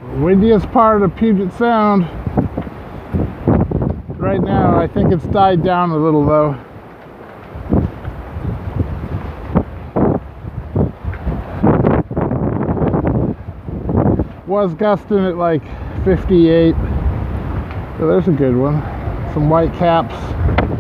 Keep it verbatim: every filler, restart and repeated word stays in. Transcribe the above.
Windiest part of Puget Sound right now. I think it's died down a little though. Was gusting at like fifty-eight. So there's a good one. Some white caps.